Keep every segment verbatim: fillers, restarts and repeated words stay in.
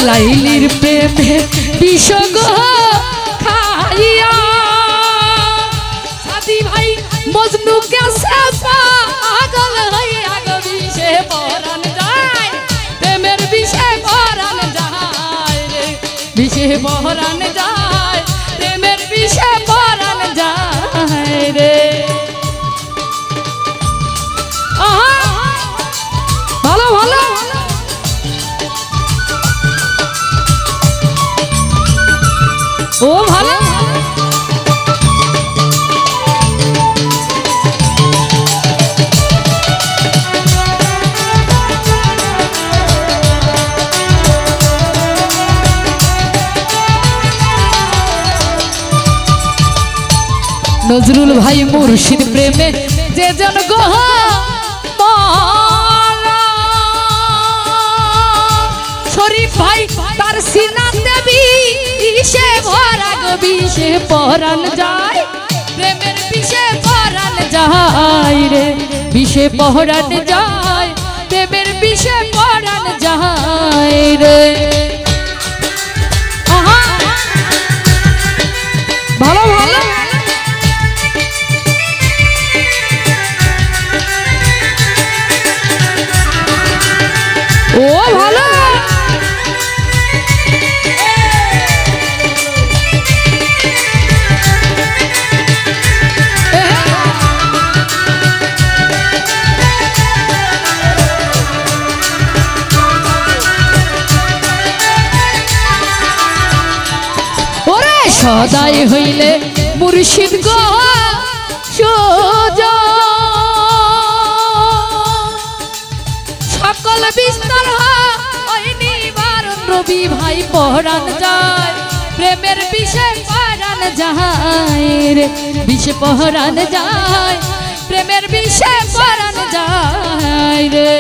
লাইলির প্রেমে বিষগ খাইয়া সাদি ভাই মজনু কেসে পাগল হইয়া গো বিষে পরাণ যায় প্রেমের বিষে পরাণ যায় রে বিষে পরাণ যায় প্রেমের বিষে পরাণ যায় রে ভালো ভালো ও ভালো নজরুল ভাই মুর্শিদ প্রেমে যে জন গো শরীফ ভাই তার সিনাতে বিষে ভরা গো বিষে পরাণ যায় প্রেমের বিষে পরাণ যায় রে বিষে পরাণ যায় প্রেমের বিষে পরাণ যায় রে ভালো ভালো ও ভালো ওরে সদাই হইলে মুর্শিদ গো সোজা সকল বিস্তার হয় নিবারণ রবি ভাই পরাণ যায় প্রেমের বিষে পরাণ যায় রে বিষে পরাণ যায় প্রেমের বিষে পরাণ যায় রে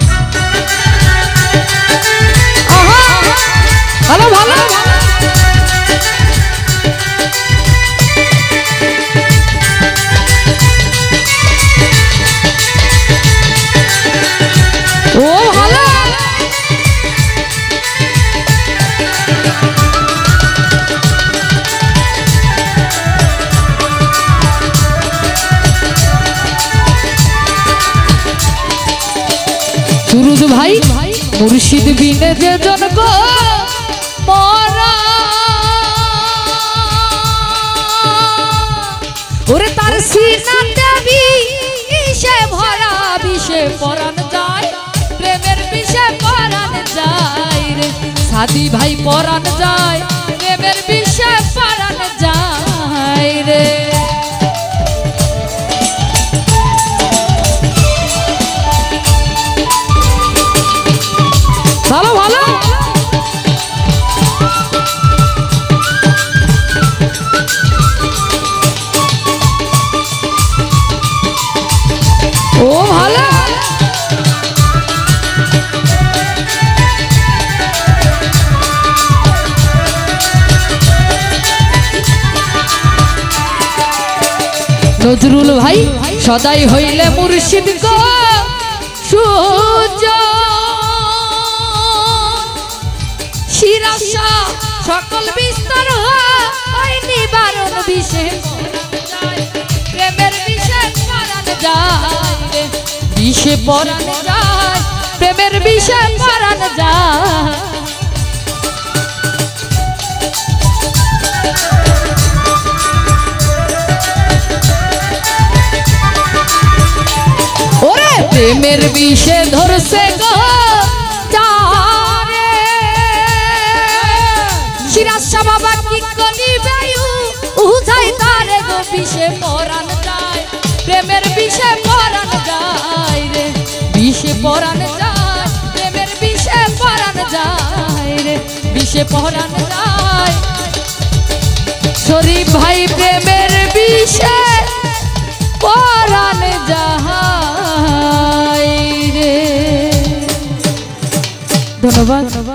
ভালো ভালো ও ভালো সুরজ ভাই মুর্শিদ বিনে যে জন গো মরা ওরে তার সিনাতে বিষে ভরা বিষে পরাণ যায় প্রেমের বিষে পরাণ যায় রে সাদি ভাই পরাণ যায় প্রেমের বিষে পরাণ যায় রে ভালো ভালো ও ভালো নজরুল ভাই সদাই হইলে মুর্শিদ গো সুজ শিরাশা সকল বিস্তার হয় নিবারণ বিষে প্রেমের বিষে পরাণ যায় বিষে পরাণ যায় প্রেমের বিষে পরাণ যায় ওরে প্রেমের বিষে ধরছে গো শিরাশা বাবা কি করিবে উঠাই তারে গো বিষে পরাণ যায় প্রেমের বিষে পরাণ যায় রে বিষে পরাণ যায় প্রেমের বিষে পরাণ যায় রে বিষে পরাণ যায় শরীফ ভাই প্রেমের বিষে পরাণ যায় রে ধন্যবাদ।